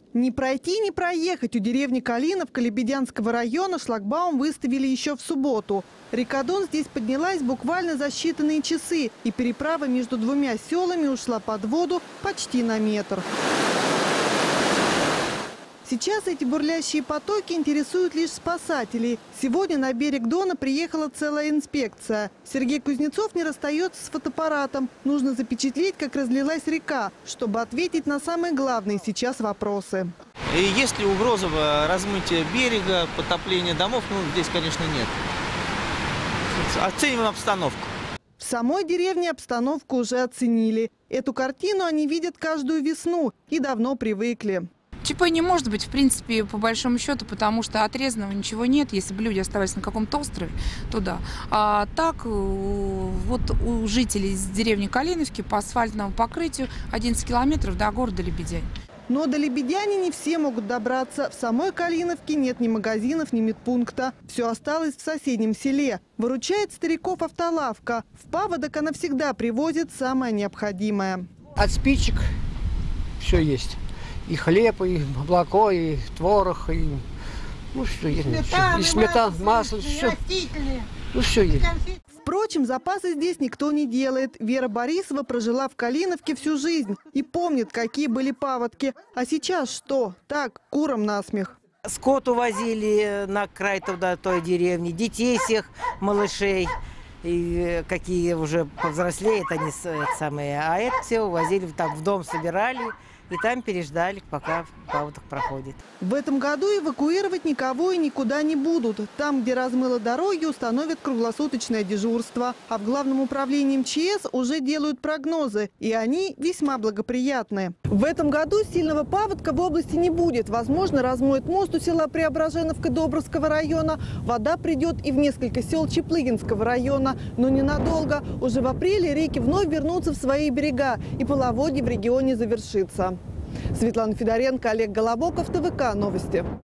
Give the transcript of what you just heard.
Не пройти, не проехать. У деревни Калиновка Лебедянского района шлагбаум выставили еще в субботу. Река Дон здесь поднялась буквально за считанные часы, и переправа между двумя селами ушла под воду почти на метр. Сейчас эти бурлящие потоки интересуют лишь спасателей. Сегодня на берег Дона приехала целая инспекция. Сергей Кузнецов не расстается с фотоаппаратом. Нужно запечатлеть, как разлилась река, чтобы ответить на самые главные сейчас вопросы. И есть ли угроза размытия берега, потопления домов? Ну, здесь, конечно, нет. Оцениваем обстановку. В самой деревне обстановку уже оценили. Эту картину они видят каждую весну и давно привыкли. ЧП не может быть, в принципе, по большому счету, потому что отрезанного ничего нет. Если бы люди оставались на каком-то острове, то да. А так, вот у жителей из деревни Калиновки по асфальтному покрытию 11 километров до города Лебедянь. Но до Лебедяни не все могут добраться. В самой Калиновке нет ни магазинов, ни медпункта. Все осталось в соседнем селе. Выручает стариков автолавка. В Паводок она всегда привозит самое необходимое. От спичек все есть. И хлеб, и молоко, и творог, и ну что есть. И сметана, масло, все. Ну все есть. Впрочем, запасы здесь никто не делает. Вера Борисова прожила в Калиновке всю жизнь и помнит, какие были паводки. А сейчас что? Так, курам насмех. Скот увозили на край туда, той деревни, детей всех, малышей. И какие уже повзрослеют они самые. А это все увозили, там в дом собирали. И там переждали, пока паводок проходит. В этом году эвакуировать никого и никуда не будут. Там, где размыло дороги, установят круглосуточное дежурство. А в Главном управлении МЧС уже делают прогнозы. И они весьма благоприятные. В этом году сильного паводка в области не будет. Возможно, размоет мост у села Преображеновка Добровского района. Вода придет и в несколько сел Чаплыгинского района. Но ненадолго. Уже в апреле реки вновь вернутся в свои берега. И половодье в регионе завершится. Светлана Федоренко, Олег Голобоков, ТВК Новости.